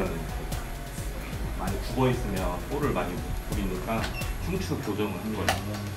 이빨은 많이 굽어 있으면 볼을 많이 부리니까 흉추 교정을 한 거예요.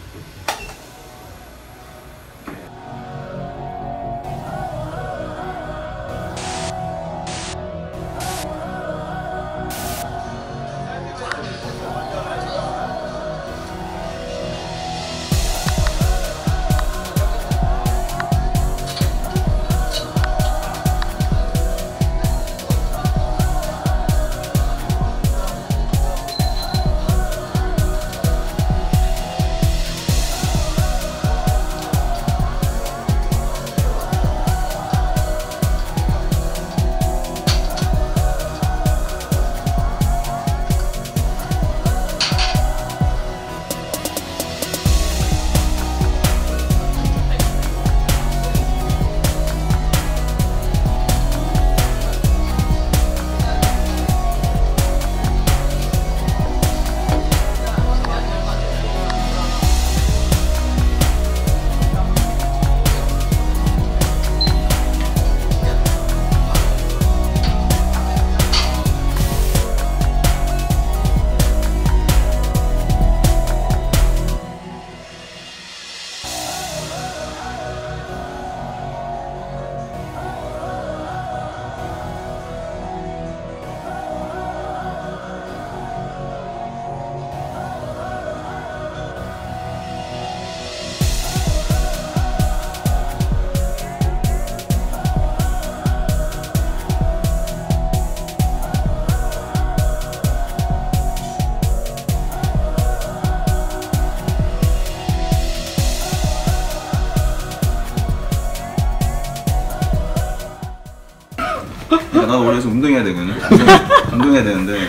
나도 원래 운동해야 되거든. 운동해야 되는데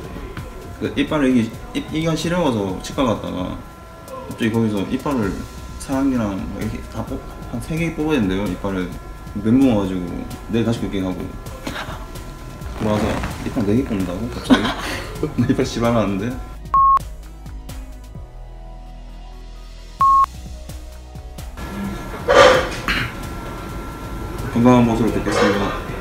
그 이빨을 이가 시려워서 치과 갔다가 갑자기 거기서 이빨을 사랑니랑 이렇게 다 한 3개 뽑아야 된대요. 이빨을 멘붕 와가지고 내일 다시 그렇게 하고 돌아와서 이빨 4개 뽑는다고? 갑자기? 나 이빨 씨발하는데? 건강한 모습을 뵙겠습니다.